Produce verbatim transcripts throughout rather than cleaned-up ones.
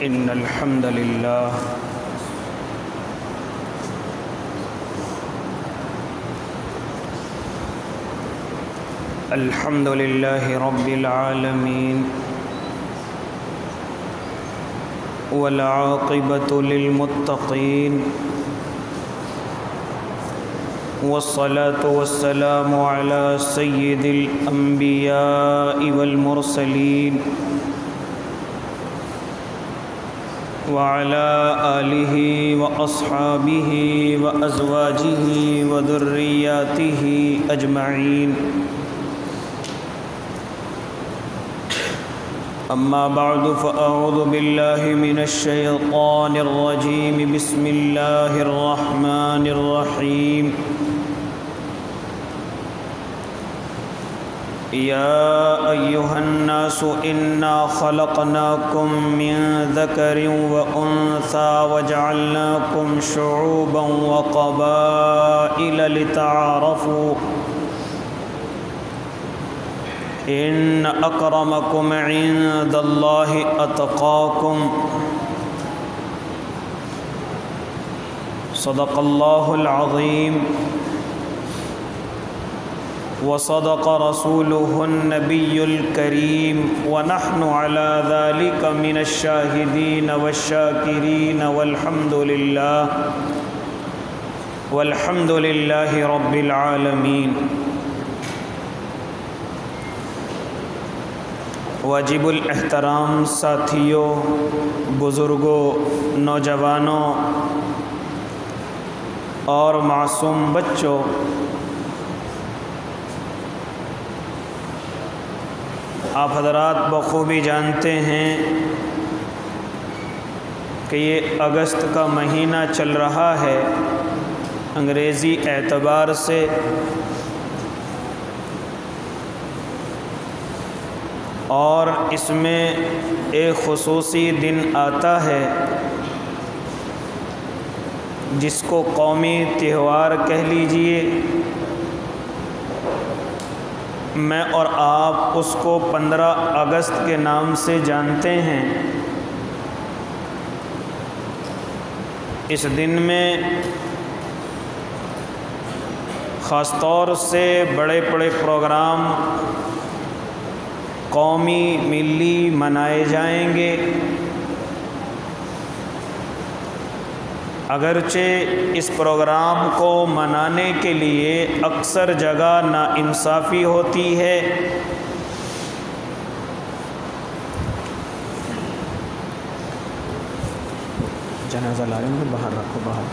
إن الحمد لله الحمد لله رب العالمين والعاقبة للمتقين والصلاة والسلام على سيد الأنبياء والمرسلين وعلى آله وأصحابه وأزواجه وذرياته أجمعين أما بعد فأعوذ بالله من الشيطان الرجيم بسم الله الرحمن الرحيم يا أيها الناس إنا خلقناكم من ذكر وأنثى وجعلناكم شعوبا وقبائل لتعارفوا إن أكرمكم عند الله أتقاكم صدق الله العظيم وصدق رسوله النبي الكريم ونحن على ذلك من الشاهدين والشاكرين والحمد لله والحمد لله رب العالمين واجب الاحترام ساتھیوں، بزرگوں، نوجوانوں اور معصوم بچوں، آپ حضرات بخوبی جانتے ہیں کہ یہ اگست کا مہینہ چل رہا ہے انگریزی اعتبار سے، اور اس میں ایک خصوصی دن آتا ہے جس کو قومی تہوار کہہ لیجئے۔ میں اور آپ اس کو پندرہ اگست کے نام سے جانتے ہیں۔ اس دن میں خاص طور سے بڑے بڑے پروگرام قومی ملی منائے جائیں گے، اگرچہ اس پروگرام کو منانے کے لیے اکثر جگہ ناانصافی ہوتی ہے۔ جنازہ لا رہے ہیں، باہر رکھو، باہر۔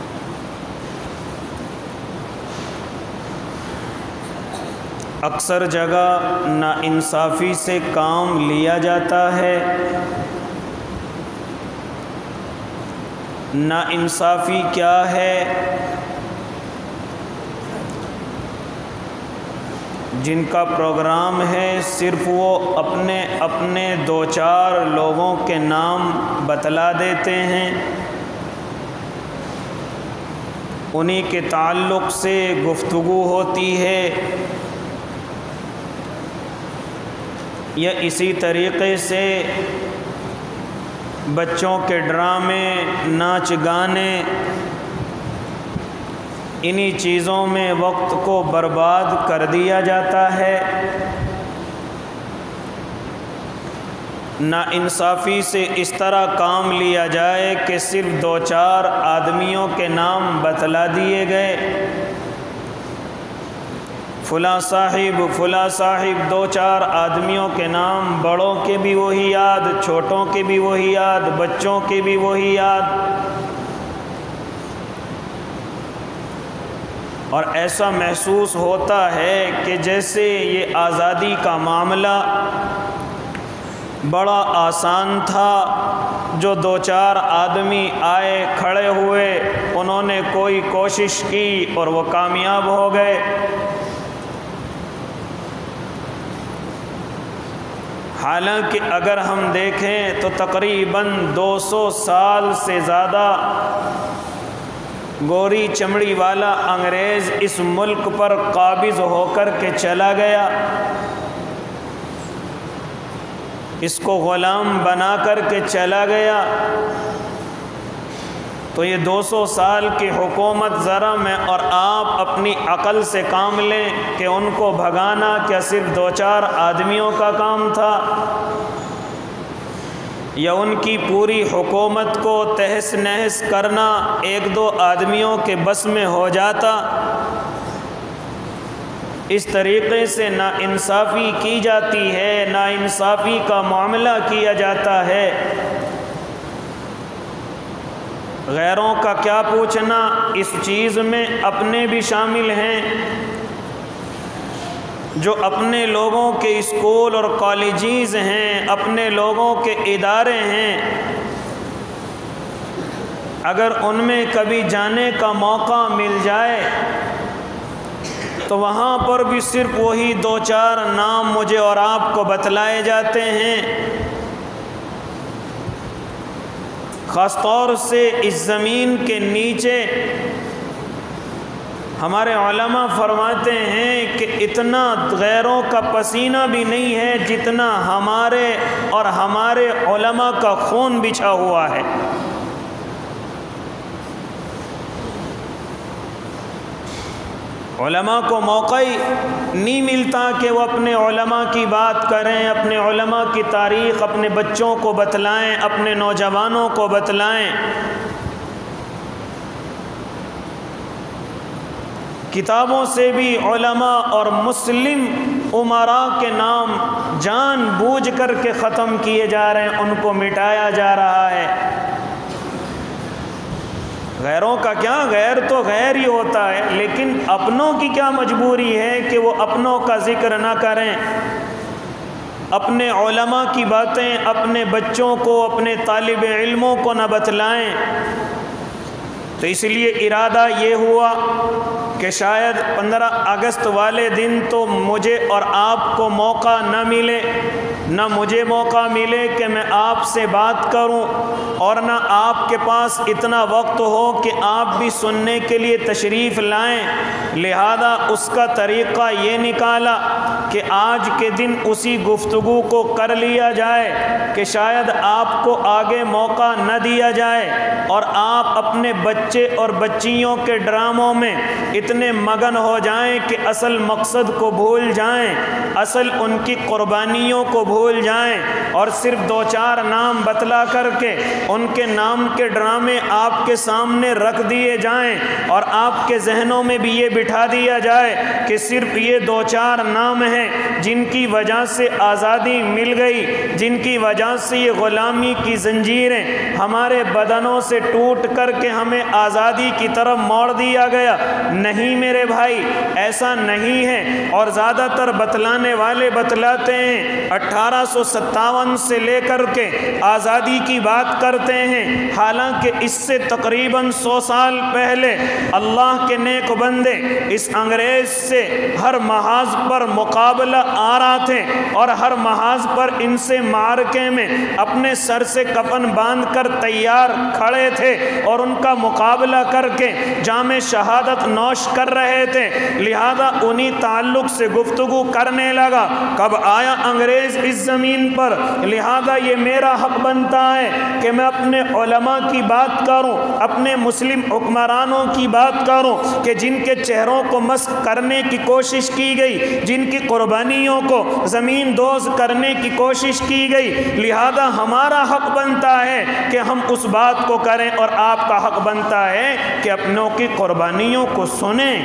اکثر جگہ ناانصافی سے کام لیا جاتا ہے۔ ناانصافی کیا ہے؟ جن کا پروگرام ہے صرف وہ اپنے اپنے دو چار لوگوں کے نام بتلا دیتے ہیں، انہی کے تعلق سے گفتگو ہوتی ہے، یا اسی طریقے سے بچوں کے ڈرامے، ناچ گانے، انہی چیزوں میں وقت کو برباد کر دیا جاتا ہے۔ ناانصافی سے اس طرح کام لیا جائے کہ صرف دو چار آدمیوں کے نام بتلا دیے گئے، فلاں صاحب فلاں صاحب، دو چار آدمیوں کے نام، بڑوں کے بھی وہی یاد، چھوٹوں کے بھی وہی یاد، بچوں کے بھی وہی یاد، اور ایسا محسوس ہوتا ہے کہ جیسے یہ آزادی کا معاملہ بڑا آسان تھا، جو دو چار آدمی آئے، کھڑے ہوئے، انہوں نے کوئی کوشش کی اور وہ کامیاب ہو گئے۔ حالانکہ اگر ہم دیکھیں تو تقریباً دو سو سال سے زیادہ گوری چمڑی والا انگریز اس ملک پر قابض ہو کر کے چلا گیا، اس کو غلام بنا کر کے چلا گیا، تو یہ دو سو سال کی حکومت ذرا میں اور آپ اپنی عقل سے کام لیں کہ ان کو بھگانا کیا صرف دو چار آدمیوں کا کام تھا، یا ان کی پوری حکومت کو تہس نہس کرنا ایک دو آدمیوں کے بس میں ہو جاتا؟ اس طریقے سے نا انصافی کی جاتی ہے، نا انصافی کا معاملہ کیا جاتا ہے۔ غیروں کا کیا پوچھنا، اس چیز میں اپنے بھی شامل ہیں۔ جو اپنے لوگوں کے اسکول اور کالجز ہیں، اپنے لوگوں کے ادارے ہیں، اگر ان میں کبھی جانے کا موقع مل جائے تو وہاں پر بھی صرف وہی دو چار نام مجھے اور آپ کو بتلائے جاتے ہیں۔ خاص طور سے اس زمین کے نیچے ہمارے علماء فرماتے ہیں کہ اتنا غیروں کا پسینہ بھی نہیں ہے جتنا ہمارے اور ہمارے علماء کا خون بچھا ہوا ہے۔ علماء کو موقع ہی نہیں ملتا کہ وہ اپنے علماء کی بات کریں، اپنے علماء کی تاریخ اپنے بچوں کو بتلائیں، اپنے نوجوانوں کو بتلائیں۔ کتابوں سے بھی علماء اور مسلم امراء کے نام جان بوجھ کر کے ختم کیے جا رہے ہیں، ان کو مٹایا جا رہا ہے۔ غیروں کا کیا، غیر تو غیر ہی ہوتا ہے، لیکن اپنوں کی کیا مجبوری ہے کہ وہ اپنوں کا ذکر نہ کریں، اپنے علماء کی باتیں اپنے بچوں کو، اپنے طالب علموں کو نہ بتلائیں۔ تو اس لیے ارادہ یہ ہوا کہ شاید پندرہ اگست والے دن تو مجھے اور آپ کو موقع نہ ملے، نہ مجھے موقع ملے کہ میں آپ سے بات کروں، اور نہ آپ کے پاس اتنا وقت ہو کہ آپ بھی سننے کے لیے تشریف لائیں۔ لہذا اس کا طریقہ یہ نکالا کہ آج کے دن اسی گفتگو کو کر لیا جائے کہ شاید آپ کو آگے موقع نہ دیا جائے اور آپ اپنے بچے اور بچیوں کے ڈراموں میں اتنے مگن ہو جائیں کہ اصل مقصد کو بھول جائیں، اصل ان کی قربانیوں کو بھول جائیں، اور صرف دو چار نام بتلا کر کے ان کے نام کے ڈرامے آپ کے سامنے رکھ دیے جائیں، اور آپ کے ذہنوں میں بھی یہ بٹھا دیا جائے کہ صرف یہ دو چار نام ہیں جن کی وجہ سے آزادی مل گئی، جن کی وجہ سے یہ غلامی کی زنجیریں ہمارے بدنوں سے ٹوٹ کر کے ہمیں آزادی کی طرف موڑ دیا گیا۔ نہیں میرے بھائی، ایسا نہیں ہے، اور زیادہ تر بتلانے والے بتلاتے ہیں اٹھارہ سو ستاون سے لے کر کے آزادی کی بات کرتے ہیں، حالانکہ اس سے تقریباً سو سال پہلے اللہ کے نیک بندے اس انگریز سے ہر محاذ پر مقابلہ آ رہا تھے، اور ہر محاذ پر ان سے معرکے میں اپنے سر سے کفن باندھ کر تیار کھڑے تھے، اور ان کا مقابلہ کر کے جام شہادت نوش کر رہے تھے۔ لہذا انہی تعلق سے گفتگو کرنے لگا۔ کب آیا انگریز اس زمین پر، لہذا یہ میرا حق بنتا ہے کہ میں اپنے علماء کی بات کروں، اپنے مسلم حکمرانوں کی بات کروں کہ جن کے چہروں کو مسخ کرنے کی کوشش کی گئی، جن کی قربانیوں کو زمین دوز کرنے کی کوشش کی گئی۔ لہذا ہمارا حق بنتا ہے کہ ہم اس بات کو کریں، اور آپ کا حق بنتا ہے کہ اپنوں کی قربانیوں کو سنیں۔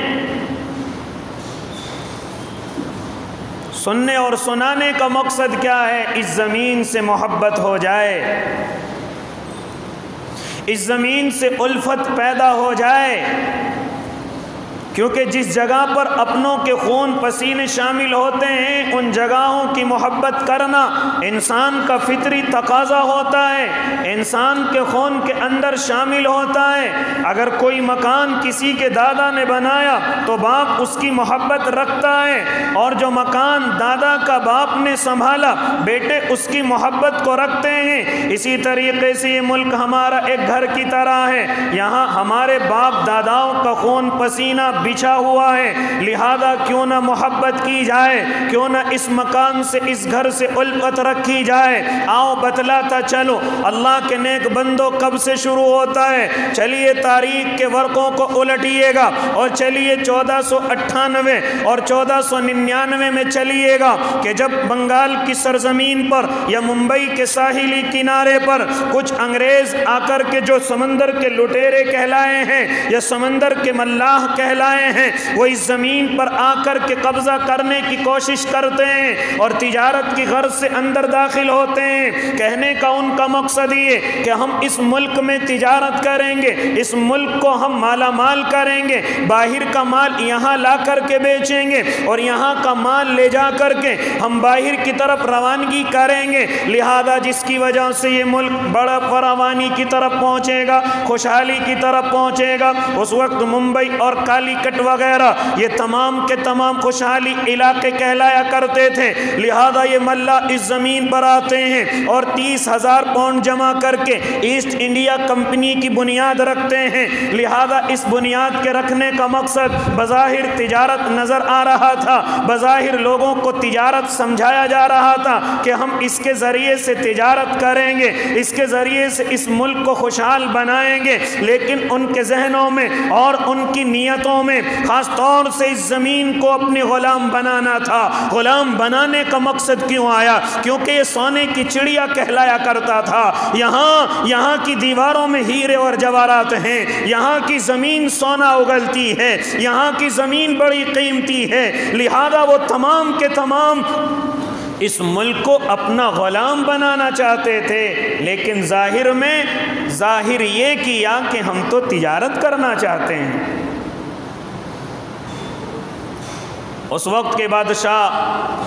سننے اور سنانے کا مقصد کیا ہے؟ اس زمین سے محبت ہو جائے، اس زمین سے الفت پیدا ہو جائے، کیونکہ جس جگہ پر اپنوں کے خون پسینے شامل ہوتے ہیں ان جگہوں کی محبت کرنا انسان کا فطری تقاضا ہوتا ہے، انسان کے خون کے اندر شامل ہوتا ہے۔ اگر کوئی مکان کسی کے دادا نے بنایا تو باپ اس کی محبت رکھتا ہے، اور جو مکان دادا کا باپ نے سنبھالا بیٹے اس کی محبت کو رکھتے ہیں۔ اسی طریقے سے یہ ملک ہمارا ایک گھر کی طرح ہے، یہاں ہمارے باپ داداؤں کا خون پسینہ بچھا ہوا ہے، لہذا کیوں نہ محبت کی جائے، کیوں نہ اس مکان سے اس گھر سے الفت رکھی جائے۔ آؤ بتلاتا چلو اللہ کے نیک بندوں کب سے شروع ہوتا ہے۔ چلیے تاریخ کے ورقوں کو الٹیے گا اور چلیے چودہ سو اٹھانوے اور چودہ سو ننانوے میں چلیے گا کہ جب بنگال کی سرزمین پر یا ممبئی کے ساحلی کنارے پر کچھ انگریز آ کر کے جو سمندر کے لٹیرے کہلائے ہیں یا سمندر کے ملاح کہلائے ہیں، وہ اس زمین پر آ کر کے قبضہ کرنے کی کوشش کرتے ہیں اور تجارت کی غرض سے اندر داخل ہوتے ہیں۔ کہنے کا ان کا مقصد یہ کہ ہم اس ملک میں تجارت کریں گے، اس ملک کو ہم مالا مال کریں گے، باہر کا مال یہاں لا کر کے بیچیں گے اور یہاں کا مال لے جا کر کے ہم باہر کی طرف روانگی کریں گے، لہذا جس کی وجہ سے یہ ملک بڑا فراوانی کی طرف پہنچے گا، خوشحالی کی طرف پہنچے گا۔ اس وقت ممبئی اور کالی کٹ وغیرہ یہ تمام کے تمام خوشحالی علاقے کہلایا کرتے تھے، لہذا یہ ملا اس زمین پر آتے ہیں اور تیس ہزار پاؤنڈ جمع کر کے ایسٹ انڈیا کمپنی کی بنیاد رکھتے ہیں۔ لہذا اس بنیاد کے رکھنے کا مقصد بظاہر تجارت نظر آ رہا تھا، بظاہر لوگوں کو تجارت سمجھایا جا رہا تھا کہ ہم اس کے ذریعے سے تجارت کریں گے، اس کے ذریعے سے اس ملک کو خوشحال بنائیں گے، لیکن ان کے ذہنوں میں اور ان کی نیتوں میں خاص طور سے اس زمین کو اپنے غلام بنانا تھا۔ غلام بنانے کا مقصد کیوں آیا؟ کیونکہ یہ سونے کی چڑیا کہلایا کرتا تھا۔ یہاں یہاں کی دیواروں میں ہیرے اور جواہرات ہیں، یہاں کی زمین سونا اگلتی ہے، یہاں کی زمین بڑی قیمتی ہے، لہذا وہ تمام کے تمام اس ملک کو اپنا غلام بنانا چاہتے تھے، لیکن ظاہر میں ظاہر یہ کیا کہ ہم تو تجارت کرنا چاہتے ہیں۔ اس وقت کے بادشاہ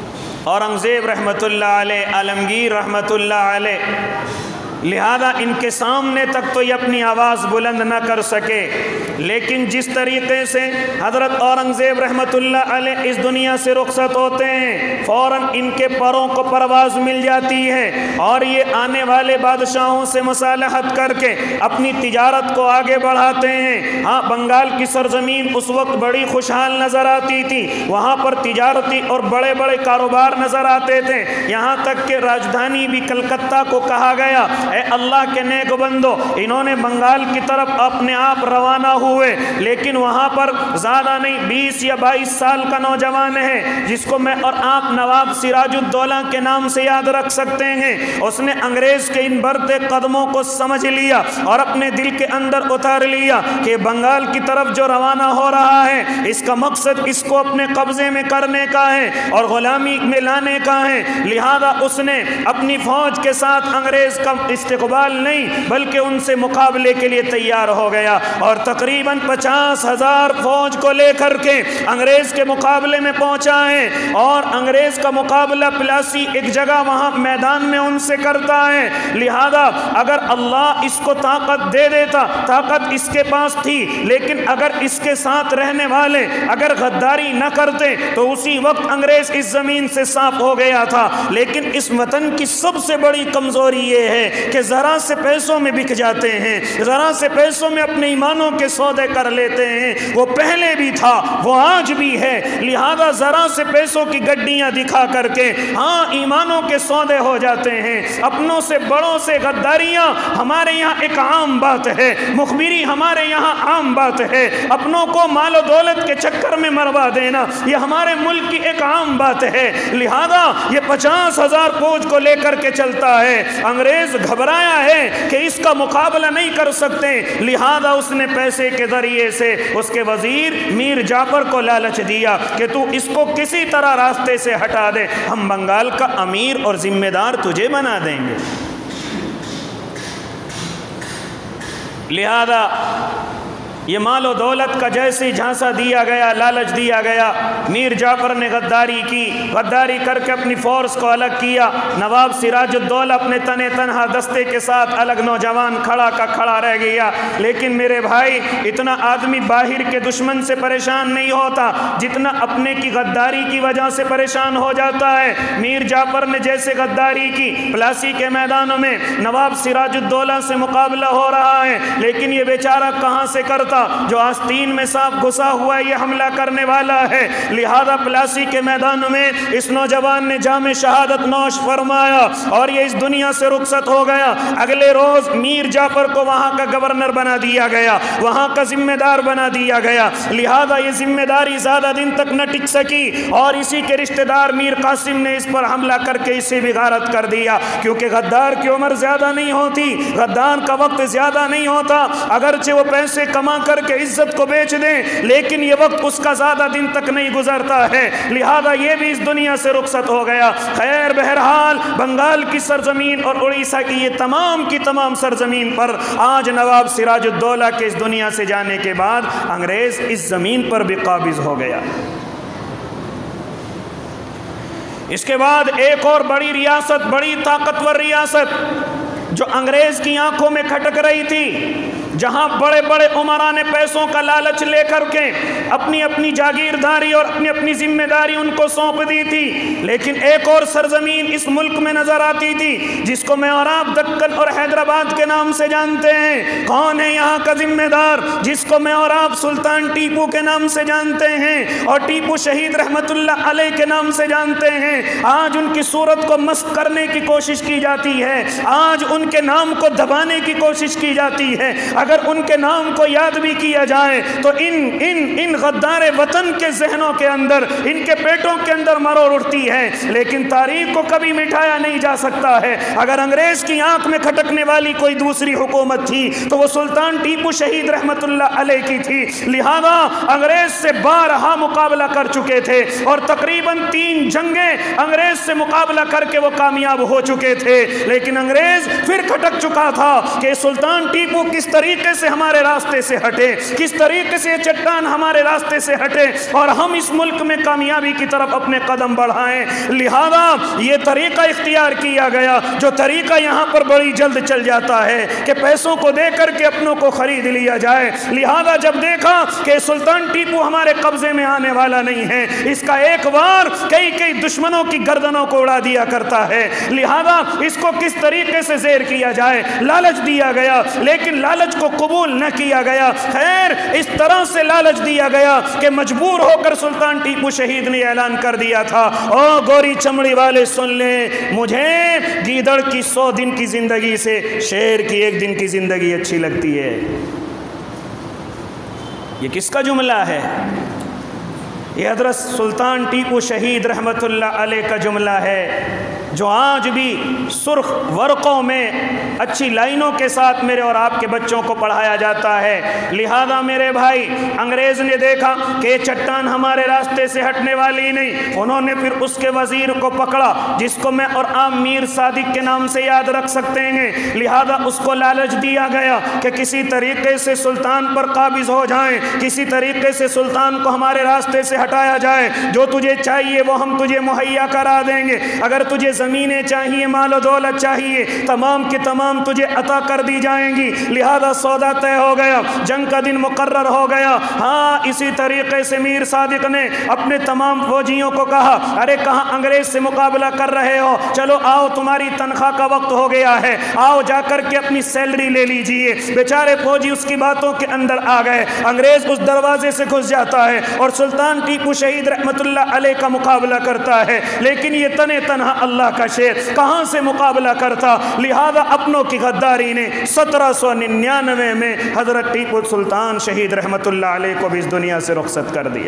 اورنگزیب رحمۃ اللہ علیہ، عالمگیر رحمۃ اللہ علیہ، لہذا ان کے سامنے تک تو یہ اپنی آواز بلند نہ کر سکے، لیکن جس طریقے سے حضرت اورنگزیب رحمۃ اللہ علیہ اس دنیا سے رخصت ہوتے ہیں، فوراً ان کے پروں کو پرواز مل جاتی ہے اور یہ آنے والے بادشاہوں سے مصالحت کر کے اپنی تجارت کو آگے بڑھاتے ہیں۔ ہاں، بنگال کی سرزمین اس وقت بڑی خوشحال نظر آتی تھی، وہاں پر تجارتی اور بڑے بڑے کاروبار نظر آتے تھے، یہاں تک کہ راجدھانی بھی کلکتہ کو کہا گیا۔ اے اللہ کے نیک بندو، انہوں نے بنگال کی طرف اپنے آپ روانہ ہوئے، لیکن وہاں پر زیادہ نہیں بیس یا بائیس سال کا نوجوان ہے جس کو میں اور آپ نواب سراج الدولہ کے نام سے یاد رکھ سکتے ہیں۔ اس نے انگریز کے ان بڑھتے قدموں کو سمجھ لیا اور اپنے دل کے اندر اتار لیا کہ بنگال کی طرف جو روانہ ہو رہا ہے اس کا مقصد اس کو اپنے قبضے میں کرنے کا ہے اور غلامی میں لانے کا ہے، لہذا اس نے اپنی فوج کے ساتھ انگریز کا استقبال نہیں بلکہ ان سے مقابلے کے لیے تیار ہو گیا اور تقریباً پچاس ہزار فوج کو لے کر کے انگریز کے مقابلے میں پہنچا ہے اور انگریز کا مقابلہ پلاسی ایک جگہ وہاں میدان میں ان سے کرتا ہے۔ لہذا اگر اللہ اس کو طاقت دے دیتا، طاقت اس کے پاس تھی، لیکن اگر اس کے ساتھ رہنے والے اگر غداری نہ کرتے تو اسی وقت انگریز اس زمین سے صاف ہو گیا تھا۔ لیکن اس وطن کی سب سے بڑی کمزوری یہ ہے کہ ذرا سے پیسوں میں بک جاتے ہیں، ذرا سے پیسوں میں اپنے ایمانوں کے سودے کر لیتے ہیں۔ وہ پہلے بھی تھا، وہ آج بھی ہے، لہذا ذرا سے پیسوں کی گڈیاں دکھا کر کے ہاں ایمانوں کے سودے ہو جاتے ہیں۔ اپنوں سے بڑوں سے غداریاں ہمارے یہاں ایک عام بات ہے، مخبری ہمارے یہاں عام بات ہے، اپنوں کو مال و دولت کے چکر میں مروا دینا یہ ہمارے ملک کی ایک عام بات ہے۔ لہذا یہ پچاس ہزار فوج کو لے کر کے چلتا ہے۔ انگریز گھبرایا ہے کہ اس کا مقابلہ نہیں کر سکتے، لہذا اس نے پیسے کے ذریعے سے اس کے وزیر میر جعفر کو لالچ دیا کہ تو اس کو کسی طرح راستے سے ہٹا دے، ہم بنگال کا امیر اور ذمہ دار تجھے بنا دیں گے۔ لہذا یہ مال و دولت کا جیسے جھانسا دیا گیا، لالچ دیا گیا، میر جعفر نے غداری کی، غداری کر کے اپنی فورس کو الگ کیا۔ نواب سراج الدولہ اپنے تنے تنہا دستے کے ساتھ الگ، نوجوان کھڑا کا کھڑا رہ گیا۔ لیکن میرے بھائی، اتنا آدمی باہر کے دشمن سے پریشان نہیں ہوتا جتنا اپنے کی غداری کی وجہ سے پریشان ہو جاتا ہے۔ میر جعفر نے جیسے غداری کی، پلاسی کے میدانوں میں نواب سراج الدولہ سے مقابلہ ہو رہا ہے، لیکن یہ بیچارہ کہاں سے کرتا طریقہ جو آستین میں سانپ گھسا ہوا ہے یہ حملہ کرنے والا ہے، لہذا پلاسی کے میدان میں اس نوجوان نے جام شہادت نوش فرمایا اور یہ اس دنیا سے رخصت ہو گیا۔ اگلے روز میر جعفر کو وہاں کا گورنر بنا دیا گیا، وہاں کا ذمہ دار بنا دیا گیا، لہذا یہ ذمہ داری زیادہ دن تک نہ ٹک سکی اور اسی کے رشتہ دار میر قاسم نے اس پر حملہ کر کے اسے بھی غارت کر دیا، کیونکہ غدار کی عمر زیادہ نہیں ہوتی، غدار کا وقت زیادہ نہیں ہوتا، اگرچہ وہ پیسے کما کر کے عزت کو بیچ دیں لیکن یہ وقت اس کا زیادہ دن تک نہیں گزرتا ہے، لہذا یہ بھی اس دنیا سے رخصت ہو گیا۔ خیر بہرحال بنگال کی سرزمین اور اڑیسہ کی یہ تمام کی تمام سرزمین پر آج نواب سراج الدولہ کے اس دنیا سے جانے کے بعد انگریز اس زمین پر بھی قابض ہو گیا۔ اس کے بعد ایک اور بڑی ریاست، بڑی طاقتور ریاست جو انگریز کی آنکھوں میں کھٹک رہی تھی، جہاں بڑے بڑے عمراء نے پیسوں کا لالچ لے کر کے اپنی اپنی جاگیرداری اور اپنی اپنی ذمہ داری ان کو سونپ دی تھی، لیکن ایک اور سرزمین اس ملک میں نظر آتی تھی جس کو میوراب، دکن اور حیدرآباد کے نام سے جانتے ہیں۔ کون ہے یہاں کا ذمہ دار جس کو میوراب سلطان ٹیپو کے نام سے جانتے ہیں اور ٹیپو شہید رحمت اللہ علیہ کے نام سے جانتے ہیں؟ آج ان کی صورت کو مسخ کرنے کی کوشش کی جاتی ہے، آج ان کے نام کو دبانے کی کوشش کی جاتی ہے۔ اگر ان کے نام کو یاد بھی کیا جائے تو ان ان ان غدار وطن کے ذہنوں کے اندر، ان کے پیٹوں کے اندر مرور اٹھتی ہے، لیکن تاریخ کو کبھی مٹھایا نہیں جا سکتا ہے۔ اگر انگریز کی آنکھ میں کھٹکنے والی کوئی دوسری حکومت تھی تو وہ سلطان ٹیپو شہید رحمت اللہ علیہ کی تھی، لہذا انگریز سے بارہا مقابلہ کر چکے تھے اور تقریباً تین جنگیں انگریز سے مقابلہ کر کے وہ کامیاب ہو چکے تھے، لیکن انگریز پھر کھٹک چکا تھا کہ سلطان ٹیپو کس طریقے سے ہمارے راستے سے ہٹے، کس طریقے سے چٹان ہمارے راستے سے ہٹے اور ہم اس ملک میں کامیابی کی طرف اپنے قدم بڑھائیں۔ لہذا یہ طریقہ اختیار کیا گیا جو طریقہ یہاں پر بڑی جلد چل جاتا ہے کہ پیسوں کو دے کر کے اپنوں کو خرید لیا جائے۔ لہذا جب دیکھا کہ سلطان ٹیپو ہمارے قبضے میں آنے والا نہیں ہے، اس کا ایک بار کئی کئی دشمنوں کی گردنوں کو اڑا دیا کرتا ہے، لہذا اس کو کس طریقے سے زیر کیا جائے، لالچ دیا گیا، لیکن لالچ کو قبول نہ کیا گیا۔ خیر اس طرح سے لالچ دیا گیا کہ مجبور ہو کر سلطان ٹیپو شہید نے اعلان کر دیا تھا، او گوری چمڑی والے سن لیں، مجھے گیدڑ کی سو دن کی زندگی سے شیر کی ایک دن کی زندگی اچھی لگتی ہے۔ یہ کس کا جملہ ہے؟ یہ حضرت سلطان ٹیپو شہید رحمت اللہ علیہ کا جملہ ہے، جو آج بھی سرخ ورقوں میں اچھی لائنوں کے ساتھ میرے اور آپ کے بچوں کو پڑھایا جاتا ہے۔ لہذا میرے بھائی، انگریز نے دیکھا کہ یہ چٹان ہمارے راستے سے ہٹنے والی نہیں، انہوں نے پھر اس کے وزیر کو پکڑا جس کو میں اور عام میر صادق کے نام سے یاد رکھ سکتے ہیں، لہذا اس کو لالچ دیا گیا کہ کسی طریقے سے سلطان پر قابض ہو جائیں، کسی طریقے سے سلطان کو ہمارے راستے سے ہٹایا جائے، جو تجھے چاہیے وہ ہم تجھے مہیا کرا دیں گے، اگر تجھے زمینیں چاہیے، مال و دولت چاہیے، تمام کے تمام تجھے عطا کر دی جائیں گی۔ لہذا سودا طے ہو گیا، جنگ کا دن مقرر ہو گیا۔ ہاں اسی طریقے سے میر صادق نے اپنے تمام فوجیوں کو کہا، ارے کہاں انگریز سے مقابلہ کر رہے ہو، چلو آؤ تمہاری تنخواہ کا وقت ہو گیا ہے، آؤ جا کر کے اپنی سیلری لے لیجئے۔ بیچارے فوجی اس کی باتوں کے اندر آ گئے، انگریز اس دروازے سے گھس جاتا ہے اور سلطان ٹیپو شہید رحمت اللہ علیہ کا مقابلہ کرتا ہے، لیکن یہ تنے تنہا اللہ کا شیر کہاں سے مقابلہ کرتا؟ لہذا اپنوں کی غداری نے سترہ سو ننانوے میں حضرت ٹیپو سلطان شہید رحمت اللہ علیہ کو بھی اس دنیا سے رخصت کر دیا۔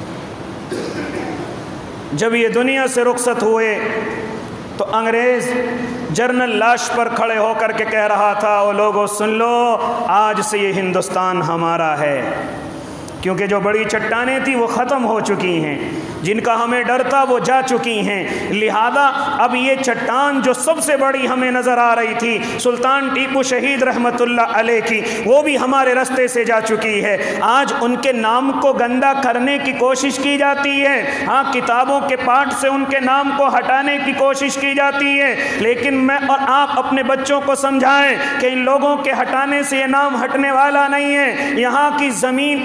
جب یہ دنیا سے رخصت ہوئے تو انگریز جرنل لاش پر کھڑے ہو کر کے کہہ رہا تھا، او لوگو سن لو، آج سے یہ ہندوستان ہمارا ہے، کیونکہ جو بڑی چٹانیں تھیں وہ ختم ہو چکی ہیں، جن کا ہمیں ڈر تھا وہ جا چکی ہیں، لہذا اب یہ چٹان جو سب سے بڑی ہمیں نظر آ رہی تھی سلطان ٹیپو شہید رحمت اللہ علیہ کی، وہ بھی ہمارے رستے سے جا چکی ہے۔ آج ان کے نام کو گندا کرنے کی کوشش کی جاتی ہے، ہاں کتابوں کے پاٹ سے ان کے نام کو ہٹانے کی کوشش کی جاتی ہے، لیکن میں اور آپ اپنے بچوں کو سمجھائیں کہ ان لوگوں کے ہٹانے سے یہ نام ہٹنے والا نہیں ہے۔ یہاں کی زمین اس چیز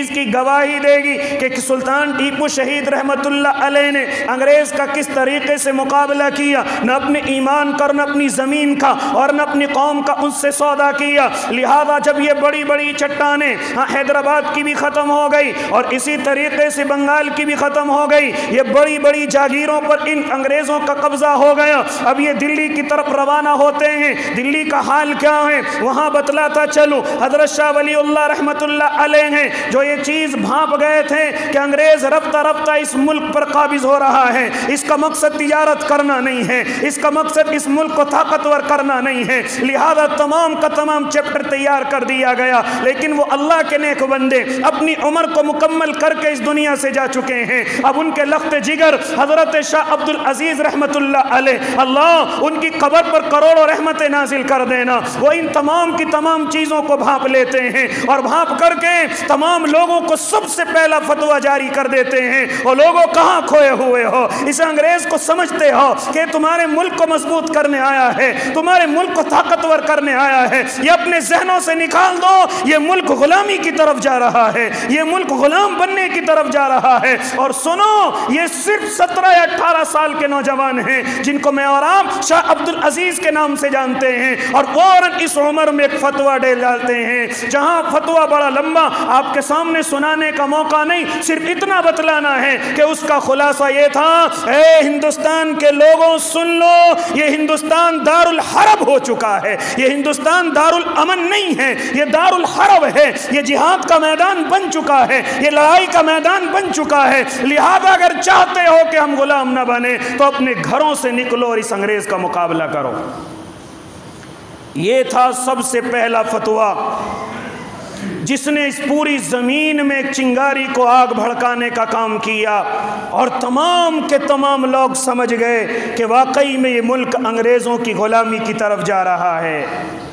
چیز کی گواہی دے گی کہ سلطان ٹیپو شہید رحمت اللہ علیہ نے انگریز کا کس طریقے سے مقابلہ کیا، نہ اپنے ایمان کا نہ اپنی زمین کا اور نہ اپنی قوم کا ان سے سودا کیا۔ لہذا جب یہ بڑی بڑی چٹانیں حیدرآباد کی بھی ختم ہو گئی اور اسی طریقے سے بنگال کی بھی ختم ہو گئی، یہ بڑی بڑی جاگیروں پر ان انگریزوں کا قبضہ ہو گیا، اب یہ دلی کی طرف روانہ ہوتے ہیں۔ دلی کا حال کیا ہے وہاں بتلاتا چلو۔ حضرت شاہ ولی اللہ رحمت اللہ علیہ ہیں جو یہ چیز بھانپ گئے تھے کہ انگریز رفتہ رفتہ اس ملک پر قابض ہو رہا ہے، اس کا مقصد تجارت کرنا نہیں ہے، اس کا مقصد اس ملک کو طاقتور کرنا نہیں ہے، لہذا تمام کا تمام چیپٹر تیار کر دیا گیا۔ لیکن وہ اللہ کے نیک بندے اپنی عمر کو مکمل کر کے اس دنیا سے جا چکے ہیں، اب ان کے لخت جگر حضرت شاہ عبد العزیز رحمت اللہ علیہ، اللہ ان کی قبر پر کروڑوں رحمتیں نازل کر دینا، وہ ان تمام کی تمام چیزوں کو بھانپ لیتے ہیں اور بھانپ کر کے تمام لوگوں کو سب سے پہلا فتویٰ جاری کر دیتے ہیں۔ اور لوگوں کہاں کھوئے ہوئے ہو، اس انگریز کو سمجھتے ہو کہ تمہارے ملک کو مضبوط کرنے آیا ہے، تمہارے ملک کو طاقتور کرنے آیا ہے، یہ اپنے ذہنوں سے نکال دو، یہ ملک غلامی کی طرف جا رہا ہے، یہ ملک غلام بننے کی طرف جا رہا ہے۔ اور سنو، یہ صرف سترہ یا اٹھارہ سال کے نوجوان ہیں جن کو میں اور آپ شاہ عبد العزیز کے نام سے جانتے ہیں، اور فوراً اس عمر میں ایک فتویٰ ڈال ڈالتے ہیں، جہاں فتویٰ بڑا لمبا آپ کے سامنے سنانے کا موقع نہیں، صرف اتنا بتلانا ہے کہ اس کا خلاصہ یہ تھا، اے ہندوستان کے لوگوں سن لو، یہ ہندوستان دار الحرب ہو چکا ہے، یہ ہندوستان دار الامن نہیں ہے، یہ دار الحرب ہے، یہ جہاد کا میدان بن چکا ہے، یہ لڑائی کا میدان بن چکا ہے، لہذا اگر چاہتے ہو کہ ہم غلام نہ بنے تو اپنے گھروں سے نکلو اور اس انگریز کا مقابلہ کرو۔ یہ تھا سب سے پہلا فتویٰ جس نے اس پوری زمین میں ایک چنگاری کو آگ بھڑکانے کا کام کیا، اور تمام کے تمام لوگ سمجھ گئے کہ واقعی میں یہ ملک انگریزوں کی غلامی کی طرف جا رہا ہے،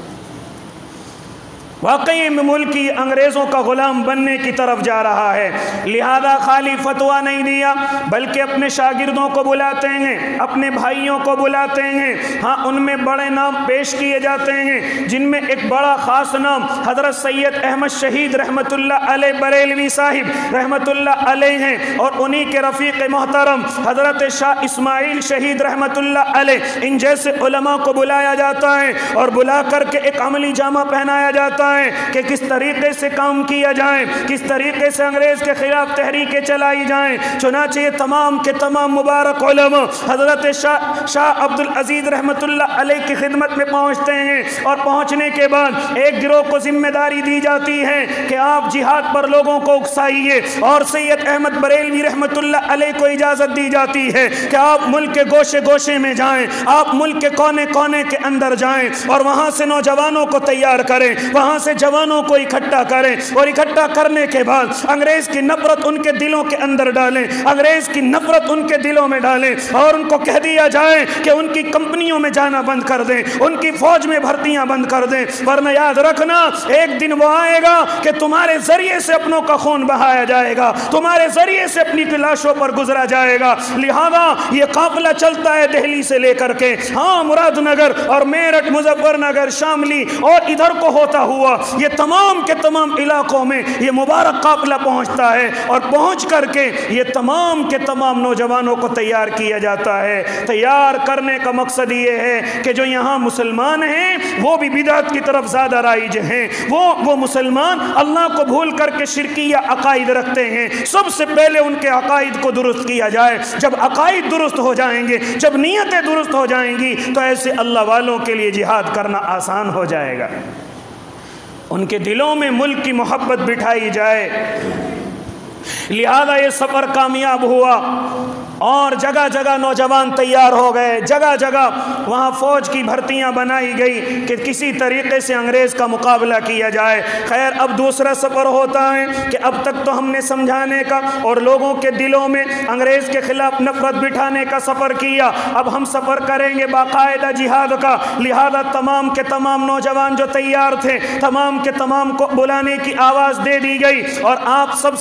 واقعی میں ملک انگریزوں کا غلام بننے کی طرف جا رہا ہے۔ لہذا خالی فتویٰ نہیں دیا بلکہ اپنے شاگردوں کو بلاتے ہیں، اپنے بھائیوں کو بلاتے ہیں، ہاں ان میں بڑے نام پیش کیے جاتے ہیں، جن میں ایک بڑا خاص نام حضرت سید احمد شہید رحمت اللہ علیہ بریلوی صاحب رحمت اللہ علیہ ہیں، اور انہی کے رفیق محترم حضرت شاہ اسماعیل شہید رحمت اللہ علیہ، ان جیسے علماء کو بلایا جاتا ہے اور بلا کر کے ایک عملی جامہ پہنایا جاتا ہے کہ کس طریقے سے کام کیا جائے، کس طریقے سے انگریز کے خلاف تحریکیں چلائی جائیں۔ چنانچہ یہ تمام کے تمام مبارک علماء حضرت شاہ شاہ عبد العزیز رحمت اللہ علیہ کی خدمت میں پہنچتے ہیں، اور پہنچنے کے بعد ایک گروہ کو ذمہ داری دی جاتی ہے کہ آپ جہاد پر لوگوں کو اکسائیے، اور سید احمد بریلوی رحمت اللہ علیہ کو اجازت دی جاتی ہے کہ آپ ملک کے گوشے گوشے میں جائیں، آپ ملک کے کونے کونے کے اندر جائیں اور وہاں سے نوجوانوں کو تیار کریں، وہاں سے جوانوں کو اکٹھا کریں، اور اکٹھا کرنے کے بعد انگریز کی نفرت ان کے دلوں کے اندر ڈالیں، انگریز کی نفرت ان کے دلوں میں ڈالیں، اور ان کو کہہ دیا جائے کہ ان کی کمپنیوں میں جانا بند کر دیں، ان کی فوج میں بھرتیاں بند کر دیں، ورنہ یاد رکھنا ایک دن وہ آئے گا کہ تمہارے ذریعے سے اپنوں کا خون بہایا جائے گا، تمہارے ذریعے سے اپنی لاشوں پر گزرا جائے گا۔ لہذا یہ قافلہ چلتا ہے دہلی سے لے کر کے ہاں مراد نگر اور میرٹھ، مظفر نگر، شاملی اور ادھر کو ہوتا ہوا یہ تمام کے تمام علاقوں میں یہ مبارک قافلہ پہنچتا ہے، اور پہنچ کر کے یہ تمام کے تمام نوجوانوں کو تیار کیا جاتا ہے۔ تیار کرنے کا مقصد یہ ہے کہ جو یہاں مسلمان ہیں وہ بھی بدعت کی طرف زیادہ رائج ہیں، وہ وہ مسلمان اللہ کو بھول کر کے شرکیہ عقائد رکھتے ہیں، سب سے پہلے ان کے عقائد کو درست کیا جائے۔ جب عقائد درست ہو جائیں گے، جب نیتیں درست ہو جائیں گی، تو ایسے اللہ والوں کے لیے جہاد کرنا آسان ہو جائے گا، ان کے دلوں میں ملک کی محبت بٹھائی جائے۔ لہذا یہ سفر کامیاب ہوا، اور جگہ جگہ نوجوان تیار ہو گئے، جگہ جگہ وہاں فوج کی بھرتیاں بنائی گئی کہ کسی طریقے سے انگریز کا مقابلہ کیا جائے۔ خیر اب دوسرا سفر ہوتا ہے کہ اب تک تو ہم نے سمجھانے کا اور لوگوں کے دلوں میں انگریز کے خلاف نفرت بٹھانے کا سفر کیا، اب ہم سفر کریں گے باقاعدہ جہاد کا۔ لہذا تمام کے تمام نوجوان جو تیار تھے، تمام کے تمام کو بلانے کی آواز دے دی گئی، اور آپ سب سے پہلے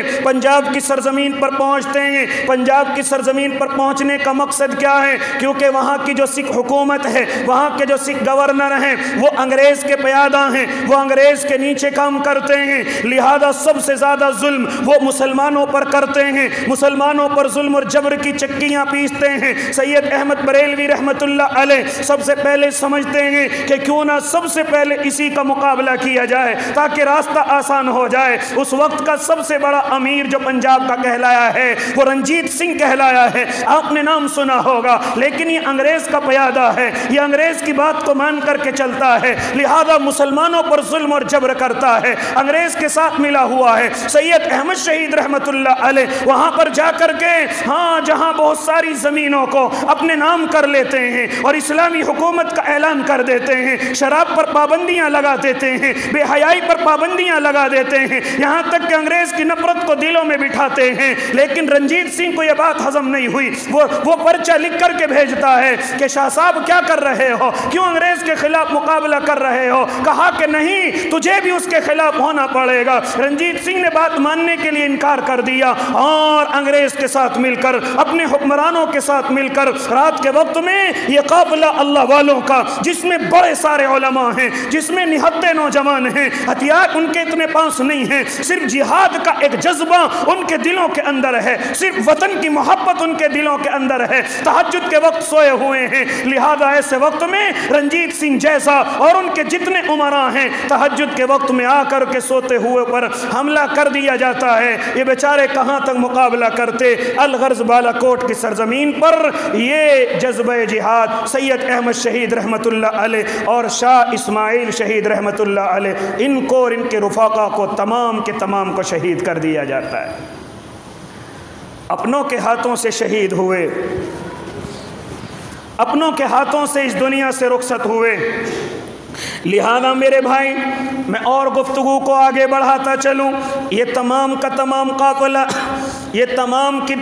پنجاب کی سرزمین پر پہنچتے ہیں۔ پنجاب کی سرزمین پر پہنچنے کا مقصد کیا ہے؟ کیونکہ وہاں کی جو سکھ حکومت ہے، وہاں کے جو سکھ گورنر ہیں، وہ انگریز کے پیادہ ہیں، وہ انگریز کے نیچے کام کرتے ہیں، لہذا سب سے زیادہ ظلم وہ مسلمانوں پر کرتے ہیں، مسلمانوں پر ظلم اور جبر کی چکیاں پیستے ہیں۔ سید احمد بریلوی رحمت اللہ علیہ سب سے پہلے سمجھتے ہیں کہ کیوں نہ سب سے پہلے اسی کا مقابلہ کیا جائے تاکہ راستہ آسان ہو جائے۔ اس وقت کا سب سے بڑا امیر جو پنجاب کا کہلایا ہے وہ رنجیت سنگھ کہلایا ہے، آپ نے نام سنا ہوگا، لیکن یہ انگریز کا پیادہ ہے، یہ انگریز کی بات کو مان کر کے چلتا ہے، لہذا مسلمانوں پر ظلم اور جبر کرتا ہے، انگریز کے ساتھ ملا ہوا ہے۔ سید احمد شہید رحمت اللہ علیہ وہاں پر جا کر کے ہاں جہاں بہت ساری زمینوں کو اپنے نام کر لیتے ہیں اور اسلامی حکومت کا اعلان کر دیتے ہیں، شراب پر پابندیاں لگا دیتے ہیں، بے حیائی پر پابندیاں لگا دیتے ہیں، یہاں تک کہ انگریز کی نفرت کو دلوں میں بٹھاتے ہیں، لیکن رنجیت سنگھ کو یہ بات ہضم نہیں ہوئی۔ وہ وہ پرچہ لکھ کر کے بھیجتا ہے کہ شاہ صاحب کیا کر رہے ہو، کیوں انگریز کے خلاف مقابلہ کر رہے ہو؟ کہا کہ نہیں، تجھے بھی اس کے خلاف ہونا پڑے گا۔ رنجیت سنگھ نے بات ماننے کے لیے انکار کر دیا اور انگریز کے ساتھ مل کر، اپنے حکمرانوں کے ساتھ مل کر رات کے وقت میں یہ قافلہ اللہ والوں کا، جس میں بڑے سارے علماء ہیں، جس میں نہتے نوجوان ہیں، ہتھیار ان کے اتنے پاس نہیں ہیں، صرف جہاد کا ایک جذبہ ان کے دلوں کے اندر ہے، صرف وطن کی محبت ان کے دلوں کے اندر ہے، تہجد کے وقت سوئے ہوئے ہیں، لہذا ایسے وقت میں رنجیت سنگھ جیسا اور ان کے جتنے امراء ہیں تہجد کے وقت میں آ کر کے سوتے ہوئے پر حملہ کر دیا جاتا ہے۔ یہ بیچارے کہاں تک مقابلہ کرتے؟ الغرض بالا کوٹ کی سرزمین پر یہ جذبہ جہاد سید احمد شہید رحمت اللہ علیہ اور شاہ اسماعیل شہید رحمت اللہ علیہ، ان کو اور ان کے رفاقہ کو تمام کے تمام کو شہید کر دیا جاتا ہے، اپنوں کے ہاتھوں سے شہید ہوئے، اپنوں کے ہاتھوں سے اس دنیا سے رخصت ہوئے۔ لہذا میرے بھائی، میں اور گفتگو کو آگے بڑھاتا چلوں، یہ تمام کا تمام قافلہ، یہ تمام کی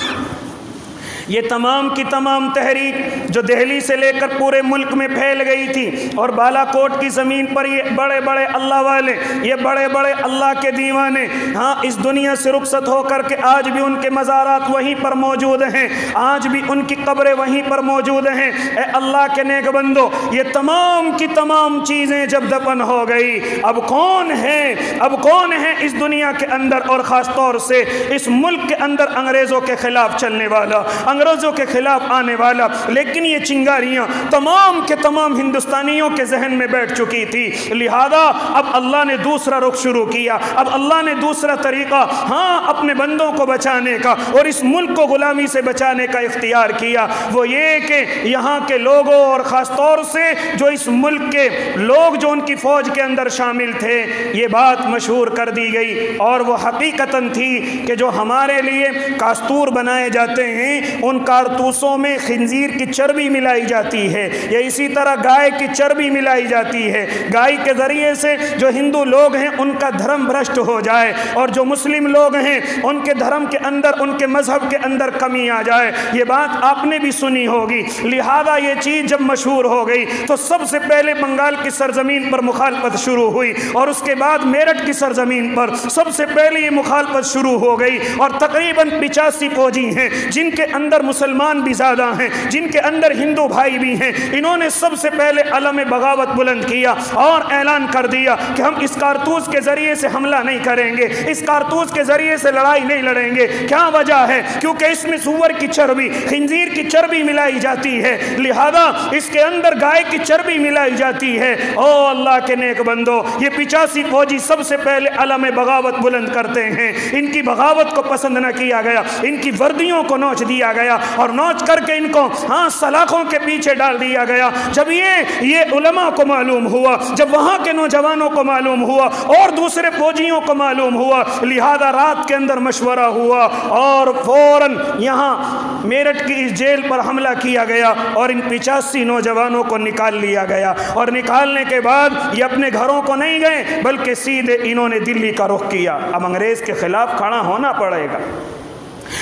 یہ تمام کی تمام تحریک جو دہلی سے لے کر پورے ملک میں پھیل گئی تھی، اور بالا کوٹ کی زمین پر یہ بڑے بڑے اللہ والے، یہ بڑے بڑے اللہ کے دیوانے ہاں اس دنیا سے رخصت ہو کر کے آج بھی ان کے مزارات وہیں پر موجود ہیں، آج بھی ان کی قبریں وہیں پر موجود ہیں۔ اے اللہ کے نیک بندو، یہ تمام کی تمام چیزیں جب دفن ہو گئی، اب کون ہے اب کون ہے اس دنیا کے اندر اور خاص طور سے اس ملک کے اندر انگریزوں کے خلاف چلنے والا، انگریزوں کے خلاف آنے والا؟ لیکن یہ چنگاریاں تمام کے تمام ہندوستانیوں کے ذہن میں بیٹھ چکی تھی، لہذا اب اللہ نے دوسرا رخ شروع کیا، اب اللہ نے دوسرا طریقہ ہاں اپنے بندوں کو بچانے کا اور اس ملک کو غلامی سے بچانے کا اختیار کیا۔ وہ یہ کہ یہاں کے لوگوں اور خاص طور سے جو اس ملک کے لوگ جو ان کی فوج کے اندر شامل تھے، یہ بات مشہور کر دی گئی، اور وہ حقیقتاً تھی کہ جو ہمارے لیے کاستور بنائے جاتے ہیں ان کارتوسوں میں خنزیر کی چربی ملائی جاتی ہے، یا اسی طرح گائے کی چربی ملائی جاتی ہے، گائے کے ذریعے سے جو ہندو لوگ ہیں ان کا دھرم بھرشٹ ہو جائے، اور جو مسلم لوگ ہیں ان کے دھرم کے اندر، ان کے مذہب کے اندر کمی آ جائے۔ یہ بات آپ نے بھی سنی ہوگی، لہذا یہ چیز جب مشہور ہو گئی تو سب سے پہلے بنگال کی سرزمین پر مخالفت شروع ہوئی، اور اس کے بعد میرٹھ کی سرزمین پر سب سے پہلے یہ مخالفت شروع ہو گئی، اور تقریباً پچاسی فوجی ہیں جن کے اندر مسلمان بھی زیادہ ہیں، جن کے اندر ہندو بھائی بھی ہیں، انہوں نے سب سے پہلے علم بغاوت بلند کیا اور اعلان کر دیا کہ ہم اس کارتوس کے ذریعے سے حملہ نہیں کریں گے، اس کارتوس کے ذریعے سے لڑائی نہیں لڑیں گے۔ کیا وجہ ہے؟ کیونکہ اس میں سور کی چربی، خنزیر کی چربی ملائی جاتی ہے، لہذا اس کے اندر گائے کی چربی ملائی جاتی ہے۔ او اللہ کے نیک بندو، یہ پچاسی فوجی سب سے پہلے علم بغاوت بلند کرتے ہیں، ان کی بغاوت کو پسند نہ کیا گیا، ان کی وردیوں کو نوچ دیا گیا اور نوچ کر کے ان کو ہاں سلاخوں کے پیچھے ڈال دیا گیا۔ جب یہ یہ علماء کو معلوم ہوا، جب وہاں کے نوجوانوں کو معلوم ہوا اور دوسرے فوجیوں کو معلوم ہوا، لہذا رات کے اندر مشورہ ہوا اور فوراً یہاں میرٹھ کی اس جیل پر حملہ کیا گیا اور ان پچاسی نوجوانوں کو نکال لیا گیا، اور نکالنے کے بعد یہ اپنے گھروں کو نہیں گئے بلکہ سیدھے انہوں نے دلی کا رخ کیا۔ اب انگریز کے خلاف کھڑا ہونا پڑے گا،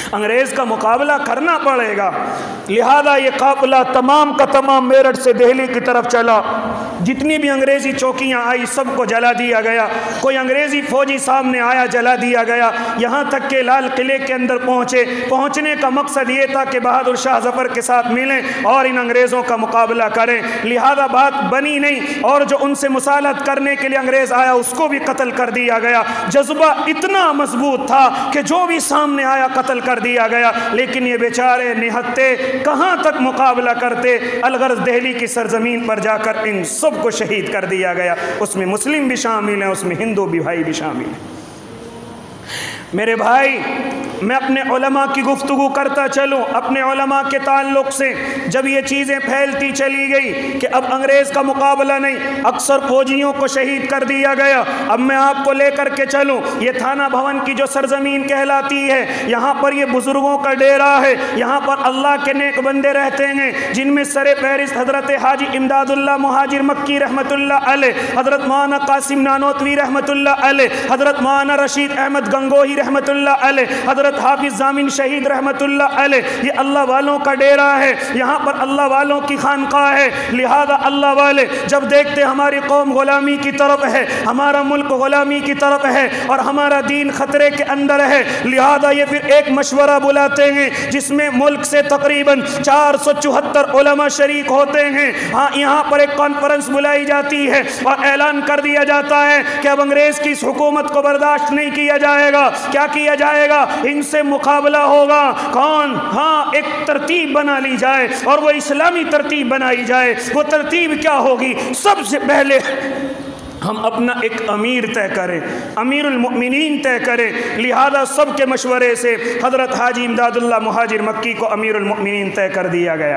انگریز کا مقابلہ کرنا پڑے گا۔ لہذا یہ قافلہ تمام کا تمام میرٹھ سے دہلی کی طرف چلا، جتنی بھی انگریزی چوکیاں آئی سب کو جلا دیا گیا، کوئی انگریزی فوجی سامنے آیا جلا دیا گیا، یہاں تک کہ لال قلعے کے اندر پہنچے۔ پہنچنے کا مقصد یہ تھا کہ بہادر شاہ ظفر کے ساتھ ملیں اور ان انگریزوں کا مقابلہ کریں، لہذا بات بنی نہیں، اور جو ان سے مصالحت کرنے کے لیے انگریز آیا اس کو بھی قتل کر دیا گیا۔ جذبہ اتنا مضبوط تھا کہ جو بھی سامنے آیا قتل کر دیا گیا، لیکن یہ بیچارے نہتے کہاں تک مقابلہ کرتے، الغرض دہلی کی سرزمین پر جا کر ان سب کو شہید کر دیا گیا۔ اس میں مسلم بھی شامل ہیں، اس میں ہندو بھی بھائی بھی شامل ہیں۔ میرے بھائی، میں اپنے علماء کی گفتگو کرتا چلوں، اپنے علماء کے تعلق سے جب یہ چیزیں پھیلتی چلی گئی کہ اب انگریز کا مقابلہ نہیں، اکثر فوجیوں کو شہید کر دیا گیا، اب میں آپ کو لے کر کے چلوں، یہ تھانہ بھون کی جو سرزمین کہلاتی ہے، یہاں پر یہ بزرگوں کا ڈیرا ہے، یہاں پر اللہ کے نیک بندے رہتے ہیں، جن میں سر فہرست حضرت حاجی امداد اللہ مہاجر مکی رحمت اللہ علیہ، حضرت مولانا قاسم نانوتوی رحمت اللہ علیہ، حضرت مولانا رشید احمد گنگوہی رحمت اللہ علیہ، حضرت حافظ ضامن شہید رحمت اللہ علیہ۔ یہ اللہ والوں کا ڈیرا ہے، یہاں پر اللہ والوں کی خانقاہ ہے، لہذا اللہ والے جب دیکھتے ہماری قوم غلامی کی طرف ہے، ہمارا ملک غلامی کی طرف ہے اور ہمارا دین خطرے کے اندر ہے، لہذا یہ پھر ایک مشورہ بلاتے ہیں جس میں ملک سے تقریباً چار سو چوہتر علماء شریک ہوتے ہیں۔ ہاں، یہاں پر ایک کانفرنس بلائی جاتی ہے اور اعلان کر دیا جاتا ہے کہ اب انگریز کی اس حکومت کو برداشت نہیں کیا جائے گا۔ کیا کیا جائے گا؟ ان سے مقابلہ ہوگا۔ کون؟ ہاں، ایک ترتیب بنا لی جائے اور وہ اسلامی ترتیب بنائی جائے۔ وہ ترتیب کیا ہوگی؟ سب سے پہلے ہم اپنا ایک امیر طے کریں، امیر المؤمنین طے کریں، لہذا سب کے مشورے سے حضرت حاجی امداد اللہ مہاجر مکی کو امیر المؤمنین طے کر دیا گیا،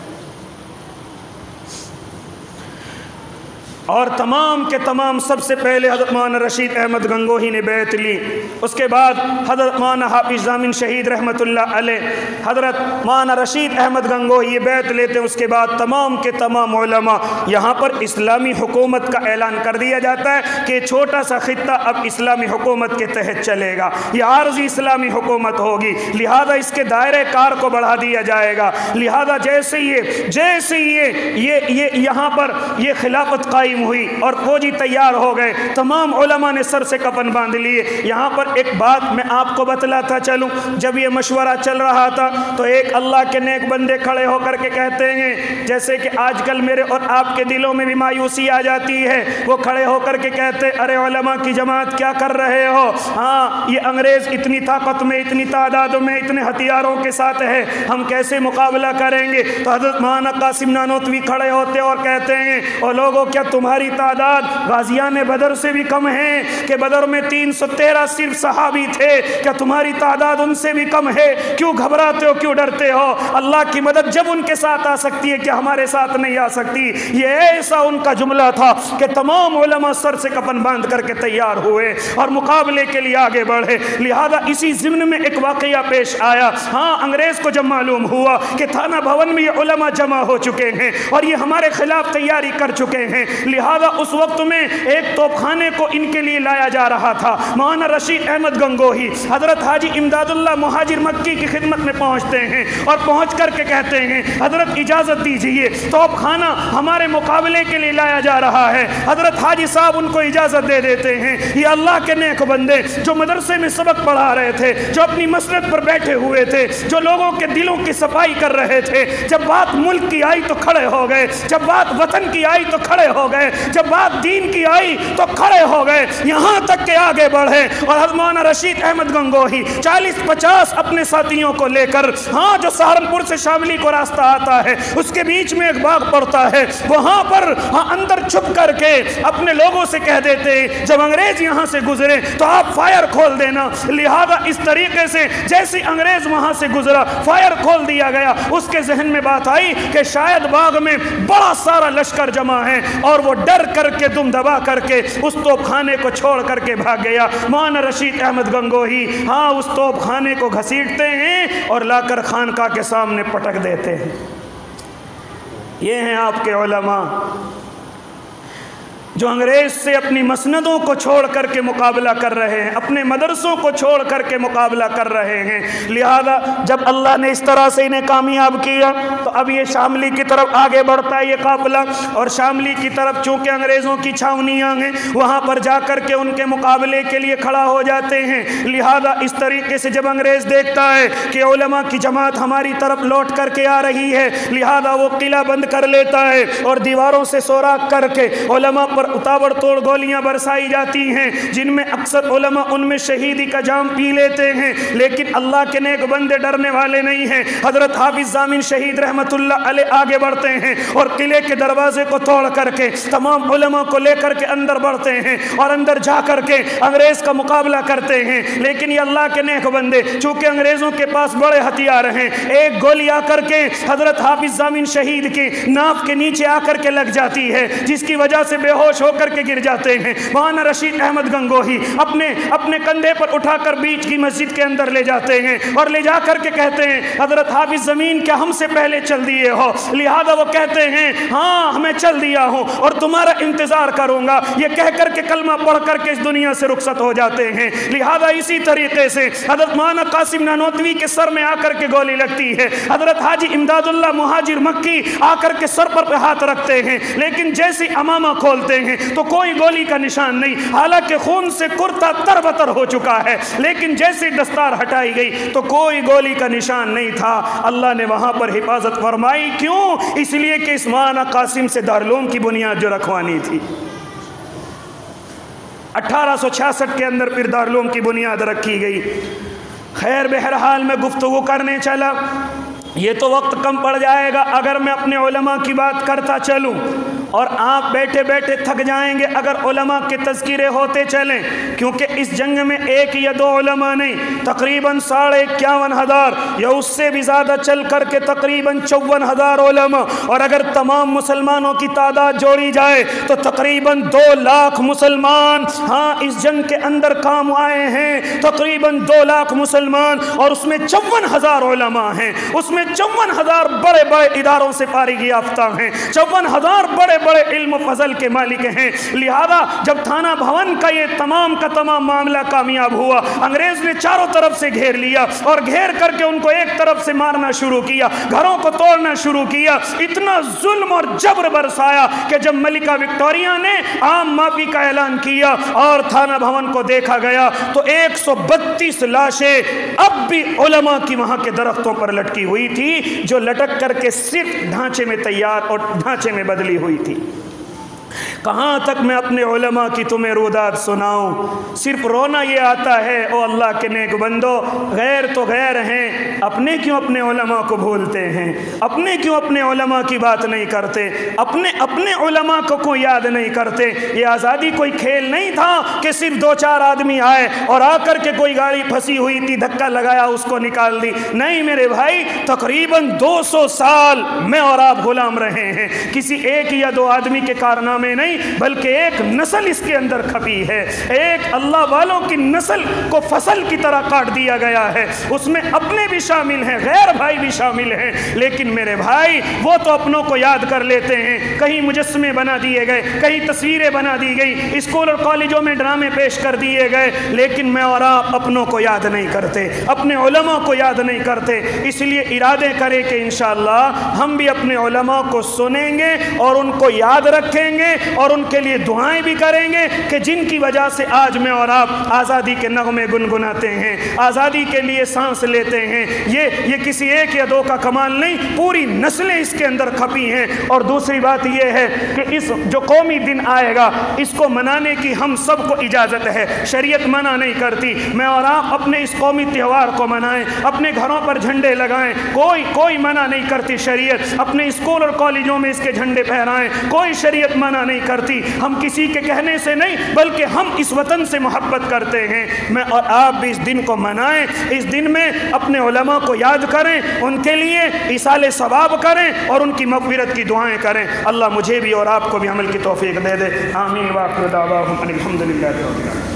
اور تمام کے تمام سب سے پہلے حضرت مولانا رشید احمد گنگوہی نے بیعت لی، اس کے بعد حضرت مولانا حافظ ضامن شہید رحمت اللہ علیہ، حضرت مولانا رشید احمد گنگوہی یہ بیعت لیتے ہیں، اس کے بعد تمام کے تمام علماء، یہاں پر اسلامی حکومت کا اعلان کر دیا جاتا ہے کہ چھوٹا سا خطہ اب اسلامی حکومت کے تحت چلے گا، یہ عارضی اسلامی حکومت ہوگی، لہذا اس کے دائرے کار کو بڑھا دیا جائے گا، لہذا جیسے یہ جیسے یہ یہ یہ یہاں پر یہ خلافت قائم ہوئی اور فوجی تیار ہو گئے، تمام علماء نے سر سے کفن باندھ لیے۔ یہاں پر ایک بات میں آپ کو بتلاتا چلوں، جب یہ مشورہ چل رہا تھا تو ایک اللہ کے نیک بندے کھڑے ہو کر کے کہتے ہیں، جیسے کہ آج کل میرے اور آپ کے دلوں میں بھی مایوسی آ جاتی ہے، وہ کھڑے ہو کر کے کہتے، ارے علماء کی جماعت کیا کر رہے ہو؟ ہاں، یہ انگریز اتنی طاقت میں، اتنی تعداد میں، اتنے ہتھیاروں کے ساتھ ہے، ہم کیسے مقابلہ کریں گے؟ تو حضرت مولانا قاسم نانوتوی کھڑے ہوتے اور کہتے ہیں، اور لوگوں کیا تمہاری تعداد غازیان بدر سے بھی کم ہے کہ بدر میں تین سو تیرہ صرف صحابی تھے؟ کیا تمہاری تعداد ان سے بھی کم ہے؟ کیوں گھبراتے ہو، کیوں ڈرتے ہو؟ اللہ کی مدد جب ان کے ساتھ آ سکتی ہے، کیا ہمارے ساتھ نہیں آ سکتی؟ یہ ایسا ان کا جملہ تھا کہ تمام علماء سر سے کفن باندھ کر کے تیار ہوئے اور مقابلے کے لیے آگے بڑھے۔ لہذا اسی ضمن میں ایک واقعہ پیش آیا۔ ہاں، انگریز کو جب معلوم ہوا کہ تھانہ بھون میں یہ علماء جمع ہو چکے ہیں اور یہ ہمارے خلاف تیاری کر چکے ہیں، لہذا اس وقت میں ایک توپ خانے کو ان کے لیے لایا جا رہا تھا۔ مولانا رشید احمد گنگوہی حضرت حاجی امداد اللہ مہاجر مکی کی خدمت میں پہنچتے ہیں اور پہنچ کر کے کہتے ہیں، حضرت اجازت دیجئے، توپ خانہ ہمارے مقابلے کے لیے لایا جا رہا ہے۔ حضرت حاجی صاحب ان کو اجازت دے دیتے ہیں۔ یہ اللہ کے نیک بندے جو مدرسے میں سبق پڑھا رہے تھے، جو اپنی مسجد پر بیٹھے ہوئے تھے، جو لوگوں کے دلوں کی صفائی کر رہے تھے، جب بات ملک کی آئی تو کھڑے ہو گئے، جب بات وطن کی آئی تو کھڑے ہو گئے، جب بات دین کی آئی تو کھڑے ہو گئے، یہاں تک کہ آگے بڑھے۔ اور حضرت مولانا رشید احمد گنگوہی چالیس پچاس اپنے ساتھیوں کو لے کر، ہاں، جو سہارنپور سے شاملی کو راستہ آتا ہے، اس کے بیچ میں ایک باغ پڑتا ہے، وہاں پر ہاں اندر چھپ کر کے اپنے لوگوں سے کہہ دیتے، جب انگریز یہاں سے گزرے تو آپ فائر کھول دینا۔ لہذا اس طریقے سے جیسے انگریز وہاں سے گزرا، فائر کھول دیا گیا۔ اس کے ذہن میں بات آئی کہ شاید باغ میں بڑا سارا لشکر جمع ہے، اور وہ ڈر کر کے دم دبا کر کے اس توپ خانے کو چھوڑ کر کے بھاگ گیا۔ مولانا رشید احمد گنگوہی ہاں اس توپ خانے کو گھسیٹتے ہیں اور لا کر خانقاہ کے سامنے پٹک دیتے ہیں۔ یہ ہیں آپ کے علماء۔ جو انگریز سے اپنی مسندوں کو چھوڑ کر کے مقابلہ کر رہے ہیں، اپنے مدرسوں کو چھوڑ کر کے مقابلہ کر رہے ہیں۔ لہذا جب اللہ نے اس طرح سے انہیں کامیاب کیا تو اب یہ شاملی کی طرف آگے بڑھتا ہے یہ قافلہ، اور شاملی کی طرف چونکہ انگریزوں کی چھاونیاں ہیں وہاں پر جا کر کے ان کے مقابلے کے لیے کھڑا ہو جاتے ہیں۔ لہذا اس طریقے سے جب انگریز دیکھتا ہے کہ علماء کی جماعت ہماری طرف لوٹ کر کے آ رہی ہے، لہذا وہ قلعہ بند کر لیتا ہے اور دیواروں سے سوراخ کر کے علماء پر اتابڑ توڑ گولیاں برسائی جاتی ہیں، جن میں اکثر علماء ان میں شہیدی کا جام پی لیتے ہیں، لیکن اللہ کے نیک بندے ڈرنے والے نہیں ہیں۔ حضرت حافظ ضامن شہید رحمت اللہ علیہ آگے بڑھتے ہیں اور قلعے کے دروازے کو توڑ کر کے تمام علماء کو لے کر کے اندر بڑھتے ہیں اور اندر جا کر کے انگریز کا مقابلہ کرتے ہیں۔ لیکن یہ اللہ کے نیک بندے چونکہ انگریزوں کے پاس بڑے ہتھیار ہیں، ایک گولی آ کر کے حضرت حافظ ضامن شہید کی ناف کے نیچے آ کر کے لگ جاتی ہے، جس کی وجہ سے بے ہوش ہو کر کے گر جاتے ہیں۔ مولانا رشید احمد گنگوہی اپنے اپنے کندھے پر اٹھا کر بیچ کی مسجد کے اندر لے جاتے ہیں اور لے جا کر کے کہتے ہیں حضرت حافظ زمین کیا ہم سے پہلے چل دیے ہو؟ لہذا وہ کہتے ہیں ہاں میں چل دیا ہوں اور تمہارا انتظار کروں گا، یہ کہہ کر کے کلمہ پڑھ کر کے اس دنیا سے رخصت ہو جاتے ہیں۔ لہذا اسی طریقے سے حضرت مولانا قاسم نانوتوی کے سر میں آ کر کے گولی لگتی ہے، حضرت حاجی امداد اللہ مہاجر مکی آ کر کے سر پر پہ ہاتھ رکھتے ہیں، لیکن جیسے امامہ کھولتے ہیں تو کوئی گولی کا نشان نہیں، حالانکہ خون سے کرتا تر بتر ہو چکا ہے، لیکن جیسے دستار ہٹائی گئی تو کوئی گولی کا نشان نہیں تھا۔ اللہ نے وہاں پر حفاظت فرمائی، کیوں؟ اس لیے کہ اس مولانا قاسم سے دارالعلوم کی بنیاد جو رکھوانی تھی۔ اٹھارہ سو چھیاسٹھ کے اندر پھر دارالعلوم کی بنیاد رکھی گئی۔ خیر بہرحال میں گفتگو کرنے چلا، یہ تو وقت کم پڑ جائے گا اگر میں اپنے علماء کی بات کرتا چلوں، اور آپ بیٹھے بیٹھے تھک جائیں گے اگر علماء کے تذکرے ہوتے چلیں، کیونکہ اس جنگ میں ایک یا دو علماء نہیں، تقریباً ساڑھے اکیاون ہزار یا اس سے بھی زیادہ چل کر کے تقریباً چون ہزار علماء، اور اگر تمام مسلمانوں کی تعداد جوڑی جائے تو تقریباً دو لاکھ مسلمان ہاں اس جنگ کے اندر کام آئے ہیں، تقریباً دو لاکھ مسلمان، اور اس میں چون ہزار علماء ہیں، اس میں چون ہزار بڑے بڑے اداروں سے فارغ یافتہ ہیں، چون ہزار بڑے بڑے علم و فضل کے مالک ہیں۔ لہذا جب تھانہ بھون کا یہ تمام کا تمام معاملہ کامیاب ہوا، انگریز نے چاروں طرف سے گھیر لیا اور گھیر کر کے ان کو ایک طرف سے مارنا شروع کیا، گھروں کو توڑنا شروع کیا، اتنا ظلم اور جبر برسایا کہ جب ملکہ وکٹوریہ نے عام معافی کا اعلان کیا اور تھانہ بھون کو دیکھا گیا تو ایک سو بتیس لاشیں اب بھی علماء کی وہاں کے درختوں پر لٹکی ہوئی تھی، جو لٹک کر کے صرف ڈھانچے میں تیار اور ڈھانچے میں بدلی ہوئی تھی۔ کہاں تک میں اپنے علماء کی تمہیں روداد سناؤں؟ صرف رونا یہ آتا ہے، او اللہ کے نیک بندو، غیر تو غیر ہیں، اپنے کیوں اپنے علماء کو بھولتے ہیں؟ اپنے کیوں اپنے علماء کی بات نہیں کرتے؟ اپنے اپنے علماء کو کوئی یاد نہیں کرتے؟ یہ آزادی کوئی کھیل نہیں تھا کہ صرف دو چار آدمی آئے اور آ کر کے کوئی گاڑی پھنسی ہوئی تھی دھکا لگایا اس کو نکال دی، نہیں میرے بھائی، تقریباً دو سو سال میں اور آپ غلام رہے ہیں، کسی ایک یا دو آدمی کے کارنامے نہیں بلکہ ایک نسل اس کے اندر کھپی ہے، ایک اللہ والوں کی نسل کو فصل کی طرح کاٹ دیا گیا ہے، اس میں اپنے بھی شامل ہیں، غیر بھائی بھی شامل ہیں، لیکن میرے بھائی وہ تو اپنوں کو یاد کر لیتے ہیں، کہیں مجسمے بنا دیے گئے، کہیں تصویریں بنا دی گئی، اسکول اور کالجوں میں ڈرامے پیش کر دیے گئے، لیکن میں اور آپ اپنوں کو یاد نہیں کرتے، اپنے علماء کو یاد نہیں کرتے۔ اس لیے ارادے کرے کہ انشاءاللہ ہم بھی اپنے علماء کو سنیں گے اور ان کو یاد رکھیں گے اور ان کے لیے دعائیں بھی کریں گے کہ جن کی وجہ سے آج میں اور آپ آزادی کے نغمے گنگناتے ہیں، آزادی کے لیے سانس لیتے ہیں، یہ یہ کسی ایک یا دو کا کمال نہیں، پوری نسلیں اس کے اندر کھپی ہیں۔ اور دوسری بات یہ ہے کہ اس جو قومی دن آئے گا اس کو منانے کی ہم سب کو اجازت ہے، شریعت منع نہیں کرتی، میں اور آپ اپنے اس قومی تہوار کو منائیں، اپنے گھروں پر جھنڈے لگائیں، کوئی کوئی منع نہیں کرتی شریعت، اپنے اسکول اور کالجوں میں اس کے جھنڈے پھہرائیں، کوئی شریعت منع نہیں کرتی، ہم کسی کے کہنے سے نہیں بلکہ ہم اس وطن سے محبت کرتے ہیں۔ میں اور آپ بھی اس دن کو منائیں، اس دن میں اپنے علماء کو یاد کریں، ان کے لیے ایصال ثواب کریں اور ان کی مغفرت کی دعائیں کریں۔ اللہ مجھے بھی اور آپ کو بھی عمل کی توفیق دے دے، آمین۔ وآخر دعواہم ان الحمد للہ رب العالمین۔